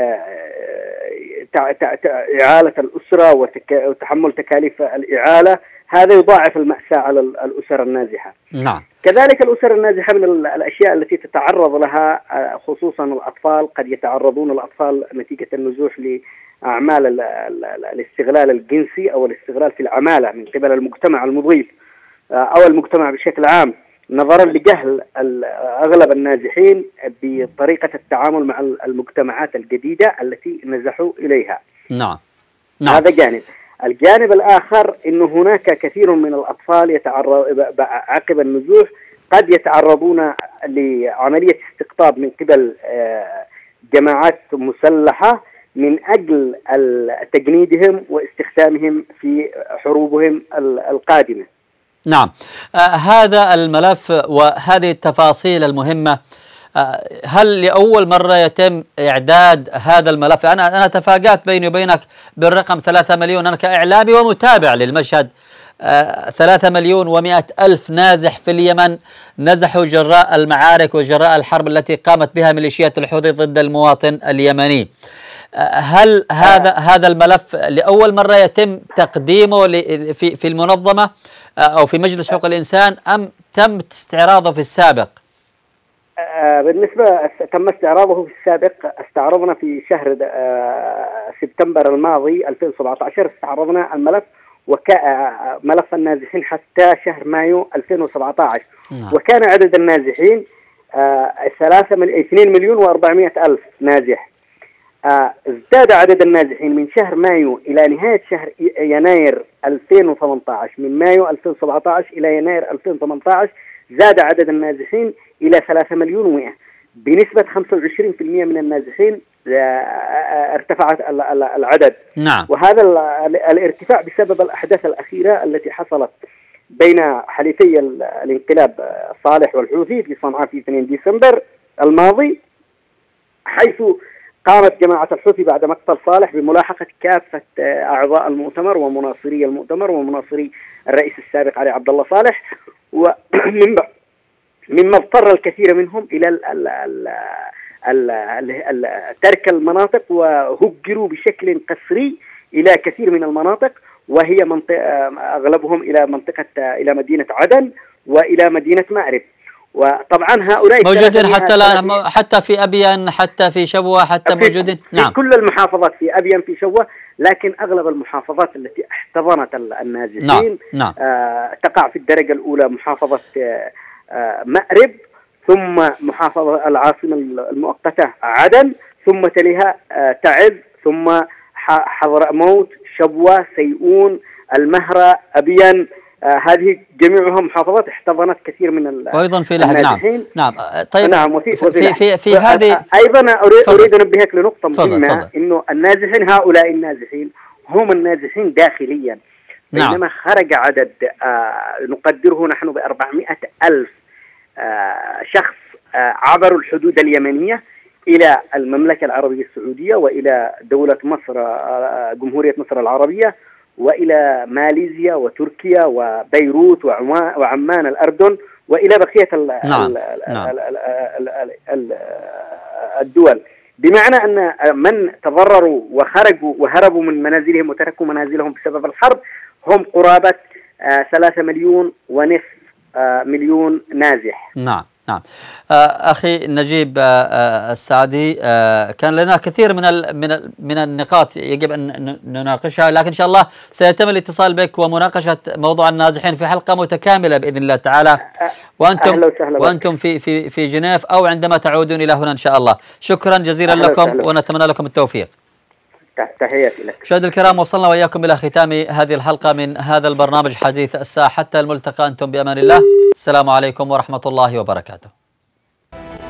D: إعالة الأسرة وتحمل تكاليف الإعالة. هذا يضاعف المأساة على الأسر النازحة.
A: نعم.
D: كذلك الأسر النازحة من الأشياء التي تتعرض لها خصوصا الأطفال، قد يتعرضون الأطفال نتيجة النزوح لأعمال الاستغلال الجنسي أو الاستغلال في العمالة من قبل المجتمع المضيف أو المجتمع بشكل عام، نظرا لجهل أغلب النازحين بطريقة التعامل مع المجتمعات الجديدة التي نزحوا إليها.
A: نعم. نعم.
D: هذا جانب. الجانب الآخر إنه هناك كثير من الأطفال يتعرض عقب النزوح قد يتعرضون لعملية استقطاب من قبل جماعات مسلحة من أجل تجنيدهم واستخدامهم في حروبهم القادمة.
A: نعم. آه هذا الملف وهذه التفاصيل المهمة، آه هل لأول مرة يتم إعداد هذا الملف؟ أنا أنا تفاجأت بيني وبينك بالرقم ثلاثة مليون، أنا كإعلامي ومتابع للمشهد. آه ثلاثة مليون ومائة ألف نازح في اليمن نزحوا جراء المعارك وجراء الحرب التي قامت بها ميليشيات الحوثي ضد المواطن اليمني. هل هذا هذا الملف لأول مرة يتم تقديمه في في المنظمة أو في مجلس حقوق الإنسان، أم تم استعراضه في السابق؟
D: بالنسبة تم استعراضه في السابق. استعرضنا في شهر سبتمبر الماضي ألفين وسبعة عشر، استعرضنا الملف وملف النازحين حتى شهر مايو ألفين وسبعة عشر. نعم. وكان عدد النازحين ثلاثة اثنين مليون وأربعمائة ألف نازح. ازداد عدد النازحين من شهر مايو إلى نهاية شهر يناير ألفين وثمانية عشر، من مايو ألفين وسبعة عشر إلى يناير ألفين وثمانية عشر زاد عدد النازحين إلى ثلاثة مليون ومئة، بنسبة خمسة وعشرين بالمئة من النازحين ارتفعت العدد.
A: نعم.
D: وهذا الارتفاع بسبب الأحداث الأخيرة التي حصلت بين حليفي الانقلاب صالح والحوثي في صنعاء في اثنين ديسمبر الماضي، حيث قامت جماعة الحوثي بعد مقتل صالح بملاحقة كافة أعضاء المؤتمر ومناصري المؤتمر ومناصري الرئيس السابق علي عبد الله صالح، ومن مما اضطر الكثير منهم إلى ال ال ال ال ال ال ترك المناطق، وهجروا بشكل قسري إلى كثير من المناطق، وهي منطقة أغلبهم إلى منطقة إلى مدينة عدن وإلى مدينة مأرب. وطبعا هؤلاء
A: موجودين حتى الآن، حتى في أبين، حتى في شبوة، حتى
D: في
A: موجودين.
D: نعم. في كل المحافظات، في أبين، في شبوة، لكن أغلب المحافظات التي احتضنت النازحين
A: نعم. نعم.
D: آه تقع في الدرجة الأولى محافظة آه آه مأرب، ثم محافظة العاصمة المؤقتة عدن، ثم تليها آه تعز، ثم حضرموت، شبوة، سيئون، المهرة، أبين. آه هذه جميعها محافظات احتضنت كثير من
A: وايضا في النازحين. نعم. نعم. طيب.
D: نعم. وفي
A: في في, في, في هذه
D: ايضا اريد اريد انبهك لنقطه مهمه،
A: فضل.
D: انه النازحين هؤلاء النازحين هم النازحين داخليا، بينما
A: نعم.
D: خرج عدد آه نقدره نحن بأربعمائة ألف آه شخص آه عبروا الحدود اليمنيه الى المملكه العربيه السعوديه والى دوله مصر آه جمهوريه مصر العربيه وإلى ماليزيا وتركيا وبيروت وعمان الأردن وإلى بقية
A: نعم. نعم.
D: الدول، بمعنى أن من تضرروا وخرجوا وهربوا من منازلهم وتركوا منازلهم بسبب الحرب هم قرابة ثلاثة مليون ونصف مليون نازح.
A: نعم. نعم. أخي نجيب السعدي، كان لنا كثير من من من النقاط يجب أن نناقشها، لكن إن شاء الله سيتم الاتصال بك ومناقشة موضوع النازحين في حلقة متكاملة بإذن الله تعالى، وأنتم وأنتم في في في جنيف أو عندما تعودون إلى هنا إن شاء الله. شكرا جزيلا لكم ونتمنى لكم التوفيق.
D: تحياتي لك.
A: مشاهدينا الكرام، وصلنا وإياكم إلى ختام هذه الحلقة من هذا البرنامج حديث الساعة. حتى الملتقى، أنتم بأمان الله. السلام عليكم ورحمة الله وبركاته.